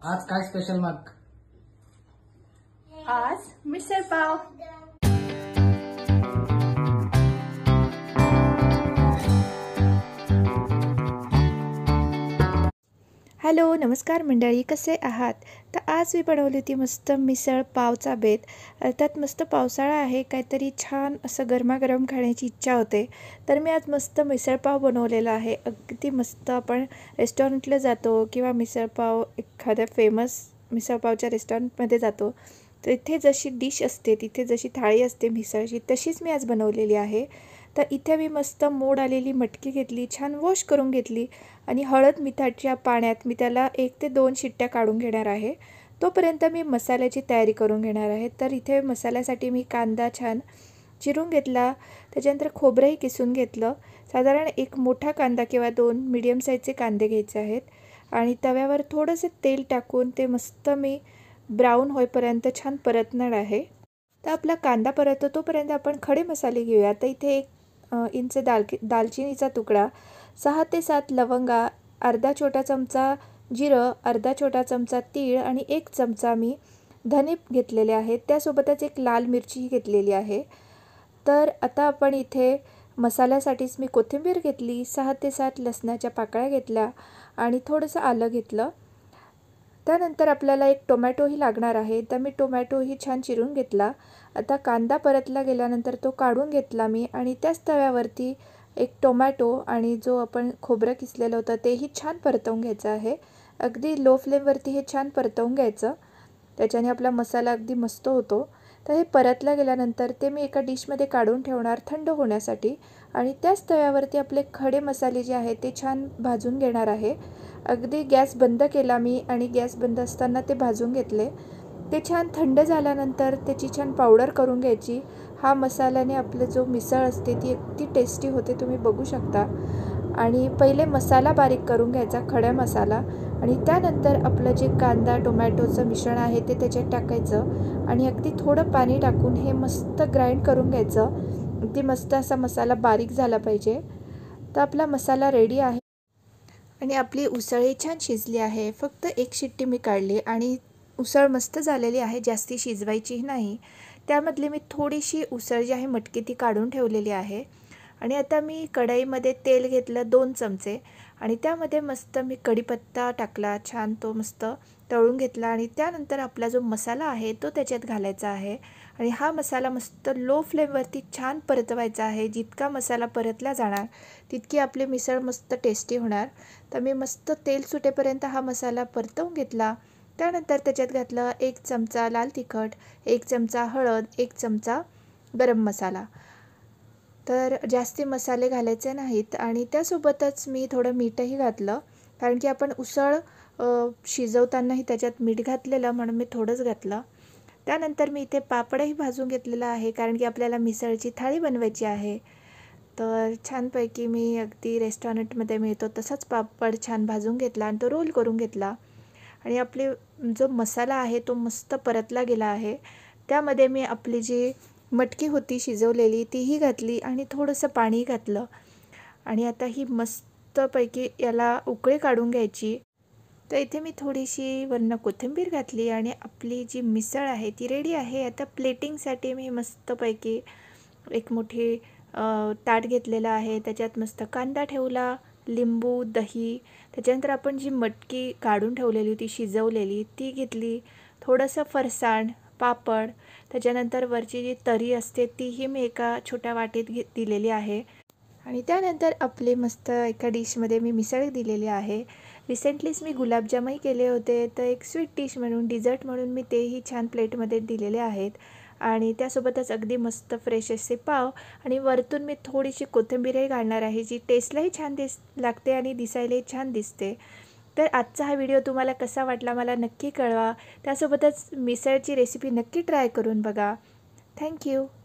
आज काय स्पेशल मग? आज मिसळ पाव। हॅलो नमस्कार मंडळी, कसे आहात? तर आज मी बनवली होती मस्त मिसळ पावचा बेत। अर्थात मस्त पावसाळा आहे, काहीतरी छान असं गरमागरम खाण्याची इच्छा होते। तर मी आज मस्त मिसळ पाव बनवलेला आहे। अगदी मस्त आपण रेस्टॉरंटला जातो किंवा मिसळ पाव एखाद्या फेमस मिसळ पावच्या रेस्टॉरंटमध्ये जातो, तर इथे जशी डिश असते, तिथे जशी थाळी असते मिसळची, तशीच मी आज बनवलेली आहे। तर इथे मी मस्त मोड आलेली मटकी घेतली, छान वॉश करून घेतली आणि हळद मिठाच्या पाण्यात मी त्याला 1 ते 2 शिट्ट्या काढून घेणार आहे। तोपर्यंत मी मसाल्याची तयारी करून घेणार आहे। तर इथे मसाल्यासाठी मी कांदा छान चिरून घेतला, त्याच्यानंतर खोबरंही किसून घेतलं। साधारण 1 मोठा कांदा किंवा 2 मीडियम साईजचे कांदे घ्यायचे आहेत आणि तव्यावर थोडंसं तेल टाकून ते मस्त मी ब्राऊन होईपर्यंत छान परतणार आहे। तर आपला कांदा परततो तोपर्यंत आपण खडे मसाले घेऊया। तर इथे 1 इंच दालचिनीचा तुकडा, 6 ते 7 लवंगा, अर्धा छोटा चमचा जिरं, अर्धा छोटा चमचा तीळ आणि 1 चमचा मी धने घेतलेले आहेत। त्यासोबतच 1 लाल मिरचीही घेतलेली आहे। तर आता आपण इथे मसाल्यासाठीच मी कोथिंबीर घेतली, 6 ते 7 लसणाच्या पाकळ्या घेतल्या आणि थोडंसं आलं घेतलं। त्यानंतर आपल्याला 1 टोमॅटोही लागणार आहे, तर मी टोमॅटोही छान चिरून घेतला। आता कांदा परतला गेल्यानंतर तो काढून घेतला मी आणि त्याच तव्यावरती 1 टोमॅटो आणि जो आपण खोबरं किसलेलं होतं तेही छान परतवून घ्यायचं आहे। अगदी लो फ्लेमवरती हे छान परतवून घ्यायचं, त्याच्याने आपला मसाला अगदी मस्त होतो। तर हे परतलं गेल्यानंतर ते मी एका डिशमध्ये काढून ठेवणार थंड होण्यासाठी आणि त्याच तव्यावरती आपले खडे मसाले जे आहेत ते छान भाजून घेणार आहे। अगदी गॅस बंद केला मी आणि गॅस बंद असताना ते भाजून घेतले। ते छान थंड झाल्यानंतर त्याची छान पावडर करून घ्यायची। हा मसाल्याने आपलं जो मिसळ असते ती अगदी टेस्टी होते, तुम्ही बघू शकता। आणि पहिले मसाला बारीक करून घ्यायचा, खडा मसाला, आणि त्यानंतर आपलं जे कांदा टोमॅटोचं मिश्रण आहे ते त्याच्यात टाकायचं आणि अगदी थोडं पाणी टाकून हे मस्त ग्राइंड करून घ्यायचं। अगदी मस्त असा मसाला बारीक झाला पाहिजे। तर आपला मसाला रेडी आहे आणि आपली उसळही छान शिजली आहे। फक्त 1 शिट्टी मी काढली आणि उसळ मस्त झालेली आहे, जास्ती शिजवायचीही नाही। त्यामधली मी थोडीशी उसळ जी आहे मटकी ती काढून ठेवलेली आहे आणि आता मी कढईमध्ये तेल घेतलं 2 चमचे आणि त्यामध्ये मस्त मी कढीपत्ता टाकला, छान तो मस्त तळून घेतला आणि त्यानंतर आपला जो मसाला आहे तो त्याच्यात घालायचा आहे आणि हा मसाला मस्त लो फ्लेमवरती छान परतवायचा आहे। जितका मसाला परतला जाणार तितकी आपली मिसळ मस्त टेस्टी होणार। तर मी मस्त तेल सुटेपर्यंत हा मसाला परतवून घेतला। त्यानंतर त्याच्यात घातलं 1 चमचा लाल तिखट, 1 चमचा हळद, 1 चमचा गरम मसाला। तर जास्ती मसाले घालायचे नाहीत आणि त्यासोबतच मी थोडं मीठही घातलं, कारण की आपण उसळ शिजवतानाही त्याच्यात मीठ घातलेलं, म्हणून मी थोडंच घातलं। त्यानंतर मी इथे पापडही भाजून घेतलेला आहे, कारण की आपल्याला मिसळची थाळी बनवायची आहे। तर छानपैकी मी अगदी रेस्टॉरंटमध्ये मिळतो तसाच पापड छान भाजून घेतला आणि तो रोल करून घेतला आणि आपले जो मसाला आहे तो मस्त परतला गेला आहे। त्यामध्ये मी आपली जी मटकी होती शिजवलेली तीही घातली आणि थोडंसं पाणी घातलं आणि आता ही मस्तपैकी याला उकळी काढून घ्यायची। तर इथे मी थोडीशी वरनं कोथिंबीर घातली आणि आपली जी मिसळ आहे ती रेडी आहे। आता प्लेटिंगसाठी मी मस्तपैकी 1 मोठी ताट घेतलेला आहे, त्याच्यात मस्त कांदा ठेवला, लिंबू, दही, त्याच्यानंतर आपण जी मटकी काढून ठेवलेली होती शिजवलेली ती घेतली, थोडंसं फरसाण, पापड, त्याच्यानंतर वरची जी तरी असते तीही मी एका छोट्या वाटीत दिलेली आहे आणि त्यानंतर आपले मस्त एका डिशमध्ये मी मिसळ दिलेली आहे। रिसेंटलीच मी गुलाबजामही केले होते, तर एक स्वीट डिश म्हणून, डिझर्ट म्हणून मी तेही छान प्लेटमध्ये दिलेले आहेत आणि त्यासोबतच अगदी मस्त फ्रेश असे पाव आणि वरतून मी थोडीशी कोथिंबीरही घालणार आहे, जी टेस्टलाही छान लागते आणि दिसायलाही छान दिसते। तर आजचा हा व्हिडिओ तुम्हाला कसा वाटला मला नक्की कळवा। त्यासोबतच मिसळची रेसिपी नक्की ट्राय करून बघा। थँक्यू।